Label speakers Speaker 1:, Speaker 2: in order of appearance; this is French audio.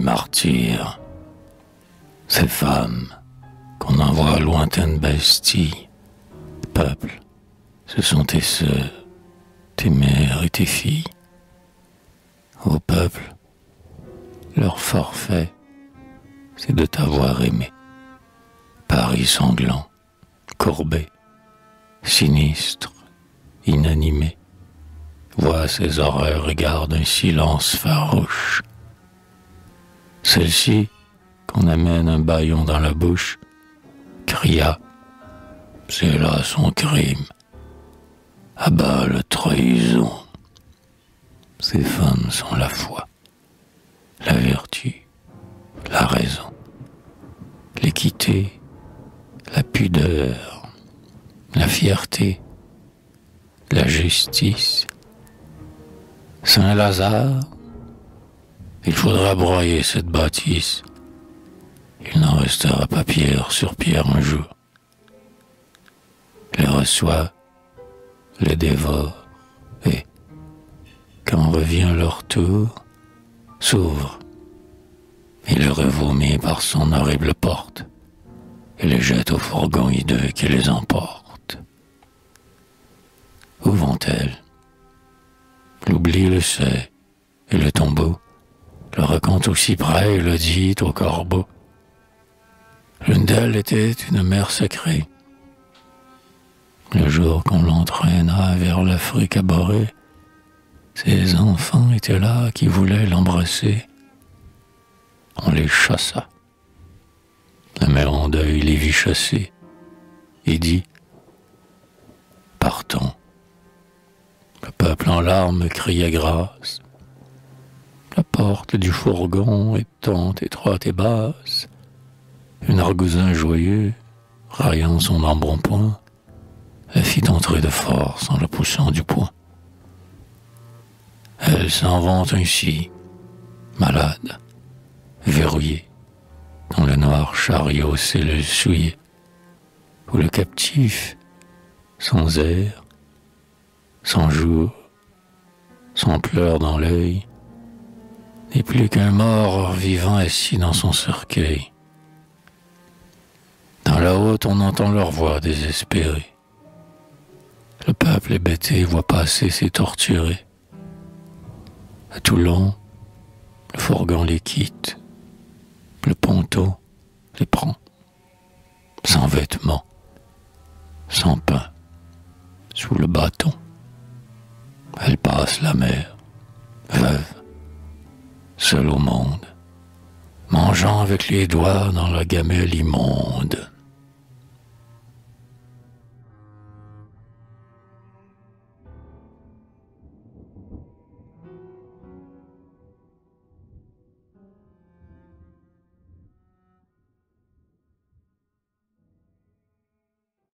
Speaker 1: martyrs, ces femmes qu'on envoie à lointaines besties, peuple, ce sont tes sœurs, tes mères et tes filles. Ô peuple, leur forfait, c'est de t'avoir aimé. Paris sanglant, courbé, sinistre, inanimé, vois ces horreurs et garde un silence farouche. Celle-ci, qu'on amène un bâillon dans la bouche, cria, c'est là son crime. À bas le trahison. Ces femmes sont la foi, la vertu, la raison, l'équité, la pudeur, la fierté, la justice. Saint-Lazare, il faudra broyer cette bâtisse. Il n'en restera pas pierre sur pierre un jour. Les reçoit, les dévore, et, quand revient leur tour, s'ouvre, et le revomit par son horrible porte, et les jette au fourgon hideux qui les emporte. Où vont-elles? L'oubli le sait, et le tombeau le raconte aussi près et le dit au corbeau. L'une d'elles était une mère sacrée. Le jour qu'on l'entraîna vers l'Afrique abhorrée, ses enfants étaient là qui voulaient l'embrasser. On les chassa. La mère en deuil les vit chasser et dit « Partons ». Le peuple en larmes criait grâce. La porte du fourgon étant étroite et basse, un argousin joyeux, raillant son embonpoint, la fit entrer de force en le poussant du poing. Elle s'en vont ainsi, malade, verrouillée, dans le noir chariot cellules souillées, où le captif, sans air, sans jour, sans pleurs dans l'œil, n'est plus qu'un mort vivant assis dans son cercueil. Dans la haute, on entend leur voix désespérée. Le peuple hébété voit passer ses torturés. À Toulon, le fourgon les quitte, le ponton les prend, sans vêtements, sans pain, sous le bâton. Elle passe la mer, veuve, seule au monde, mangeant avec les doigts dans la gamelle immonde.